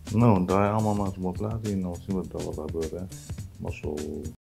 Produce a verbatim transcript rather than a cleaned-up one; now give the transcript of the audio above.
Não, draai allemaal maar eens op mijn plaat in, dan zien we wel wat er gebeurt, hè. Maar zo